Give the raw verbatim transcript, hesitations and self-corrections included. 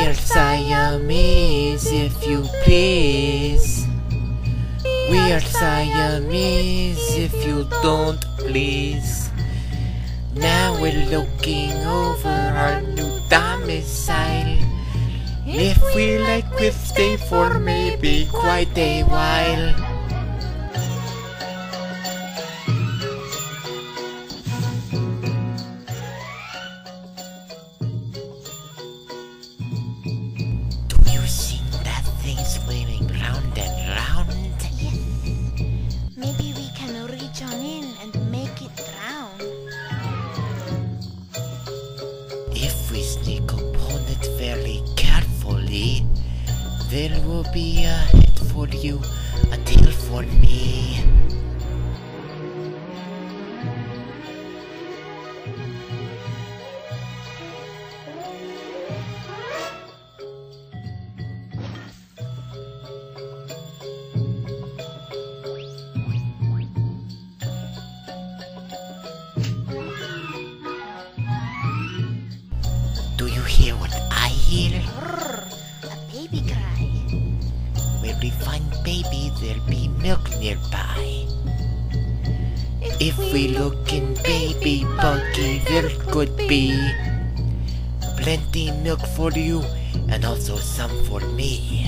We're Siamese, if you please. We're Siamese, if you don't please. Now we're looking over our new domicile. If we like, we'll stay for maybe quite a while. Do you see that thing swimming round and round? Yes. Maybe we can reach on in and make it drown. If we sneak upon it very carefully, there will be a head for you, a tail for me. Do you hear what I hear? Brrr, a baby cry. Where we find baby, there'll be milk nearby. If we look in baby buggy, there could be plenty milk for you, and also some for me.